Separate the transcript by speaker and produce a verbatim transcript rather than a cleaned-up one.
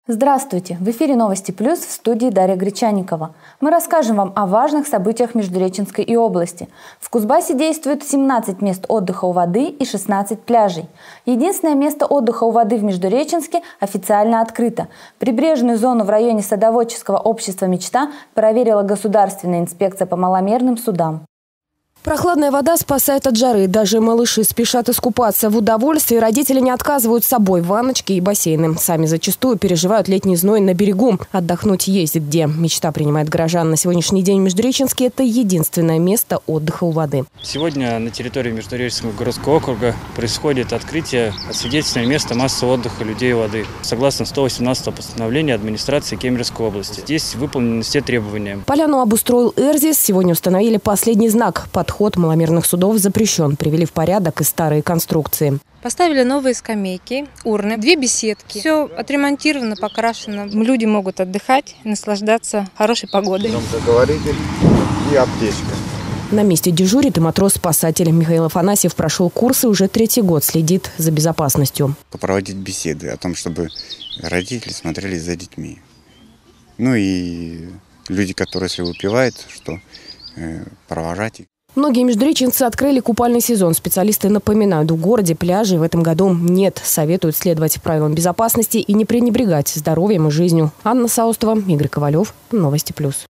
Speaker 1: Здравствуйте! В эфире «Новости Плюс», в студии Дарья Гречанникова. Мы расскажем вам о важных событиях Междуреченской и области. В Кузбассе действует семнадцать мест отдыха у воды и шестнадцать пляжей. Единственное место отдыха у воды в Междуреченске официально открыто. Прибрежную зону в районе садоводческого общества «Мечта» проверила Государственная инспекция по маломерным судам.
Speaker 2: Прохладная вода спасает от жары. Даже малыши спешат искупаться в удовольствии. Родители не отказывают с собой ванночки и бассейны. Сами зачастую переживают летний зной на берегу. Отдохнуть есть где. «Мечта» принимает горожан. На сегодняшний день в Междуреченске это единственное место отдыха у воды.
Speaker 3: Сегодня на территории Междуреченского городского округа происходит открытие освидетельственного места массового отдыха людей у воды. Согласно сто восемнадцатого постановления администрации Кемеровской области. Здесь выполнены все требования.
Speaker 2: Поляну обустроил ЭРЗИС. Сегодня установили последний знак. Подход маломерных судов запрещен. Привели в порядок и старые конструкции.
Speaker 4: Поставили новые скамейки, урны, две беседки. Все отремонтировано, покрашено. Люди могут отдыхать, наслаждаться хорошей погодой.
Speaker 5: Заговоритель и аптечка.
Speaker 2: На месте дежурит и матрос-спасатель. Михаил Афанасьев прошел курсы, уже третий год следит за безопасностью.
Speaker 5: Проводить беседы о том, чтобы родители смотрели за детьми. Ну и люди, которые если выпивают, что э, провожать их.
Speaker 2: Многие междуреченцы открыли купальный сезон. Специалисты напоминают, в городе пляжей в этом году нет. Советуют следовать правилам безопасности и не пренебрегать здоровьем и жизнью. Анна Саустова, Игорь Ковалев. Новости Плюс.